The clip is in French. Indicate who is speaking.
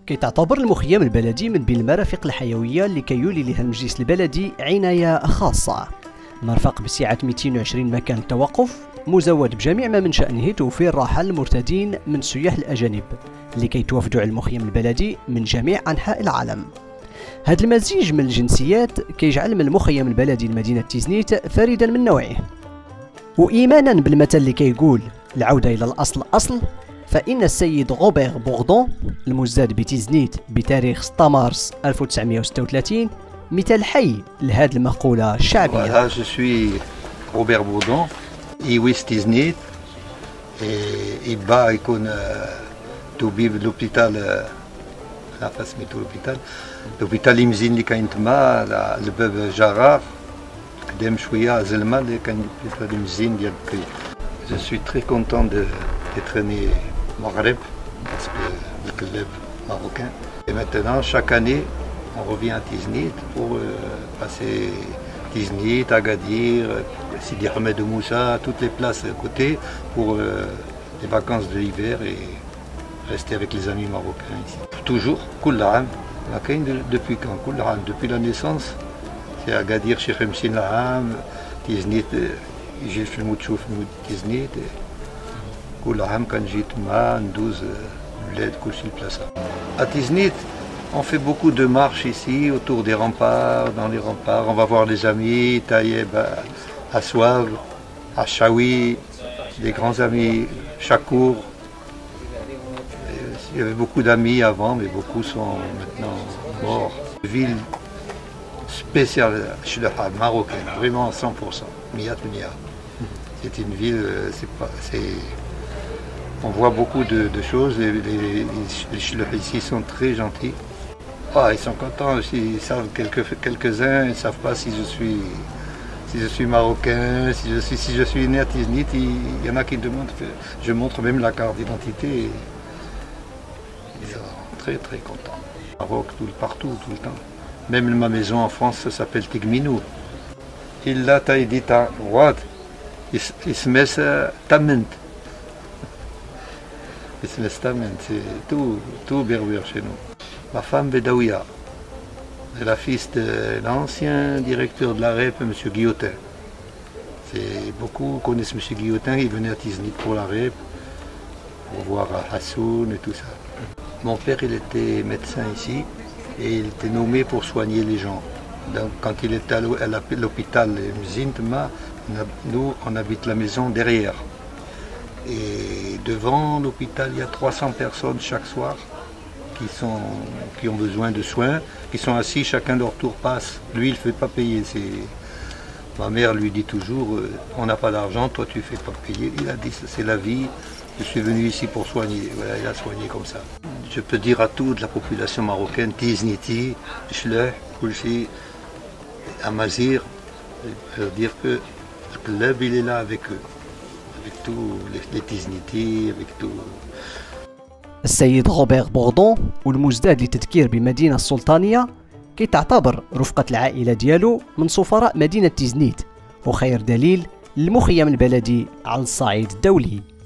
Speaker 1: كيتعتبر المخيم البلدي من بين المرافق الحيوية اللي كيولي لها المجلس البلدي عناية خاصة. مرفق بسعة 220 مكان توقف، مزود بجميع ما من شأنه توفير راحة للمرتادين من السياح الأجانب اللي كيتوافدوا على المخيم البلدي من جميع أنحاء العالم. هذا المزيج من الجنسيات كيجعل من المخيم البلدي لمدينة تيزنيت فريدا من نوعه. وإيمانا بالمثل اللي كيقول العودة إلى الأصل أصل، فإن السيد روبير بوردون المزاد بتيزنيت بتاريخ 6 مارس 1936 مثال حي لهذه المقولة الشعبية.
Speaker 2: Je suis Robert Bourdon, iwis Tiznit, et iba يكون توبيب l'hôpital la face ميتو l'hôpital ليمزين اللي كاين تما الباب جرار قدام شوية زلمة اللي كان ليمزين ديال بكري. Je suis très content d'être né au Maghreb parce que le club marocain. Et maintenant chaque année on revient à Tiznit pour passer Tiznit, Agadir, Sidi Ahmed Moussa, toutes les places à côté pour les vacances de l'hiver et rester avec les amis marocains ici. Toujours, كل عام. Depuis quand? كل عام. Depuis la naissance, c'est Agadir, Cheikh Msin العام, Tiznit, يجي في الموت تشوف الموت تيزنيت. كل عام كنجي تما ندوز البلاد كلشي البلاصة. À Tiznit, on fait beaucoup de marches ici, autour des remparts, dans les remparts. On va voir les amis, Taïeb à Souav, à Chaoui, des grands amis, Chakour. Il y avait beaucoup d'amis avant, mais beaucoup sont maintenant morts. Ville spéciale, marocaine, vraiment à 100%. C'est une ville, on voit beaucoup de choses, les Shloh ici sont très gentils. Ah, ils sont contents aussi, ils savent quelques-uns, ils ne savent pas si je suis marocain, si je suis né à Tiznit. Il y en a qui demandent, je montre même la carte d'identité. Ils sont très très contents. Maroc, partout, tout le temps. Même ma maison en France s'appelle Tigminou. Il a taïdi ta ouad, il se met tament. Il se met tament, c'est tout berbère chez nous. Ma femme Bedaouia, c'est la fille de l'ancien directeur de la REP, M. Guillotin. Beaucoup connaissent M. Guillotin, il venait à Tiznit pour la REP, pour voir Hassoun et tout ça. Mon père, il était médecin ici et il était nommé pour soigner les gens. Donc, quand il était à l'hôpital Mzintma, nous, on habite la maison derrière. Et devant l'hôpital, il y a 300 personnes chaque soir qui ont besoin de soins, qui sont assis, chacun leur tour passe. Lui, il ne fait pas payer. Ma mère lui dit toujours, on n'a pas d'argent, toi tu ne fais pas payer. Il a dit, c'est la vie, je suis venu ici pour soigner. Voilà, il a soigné comme ça. Je peux dire à toute la population marocaine, Tizniti, Shloh, Kulchi, Amazir, dire que le club il est là avec eux, avec tous les Tizniti, avec tout.
Speaker 1: السيد روبير بوردون والمزداد للتذكير بمدينة السلطانية كيتعتبر رفقة العائلة ديالو من سفراء مدينة تيزنيت وخير دليل للمخيم البلدي على الصعيد الدولي.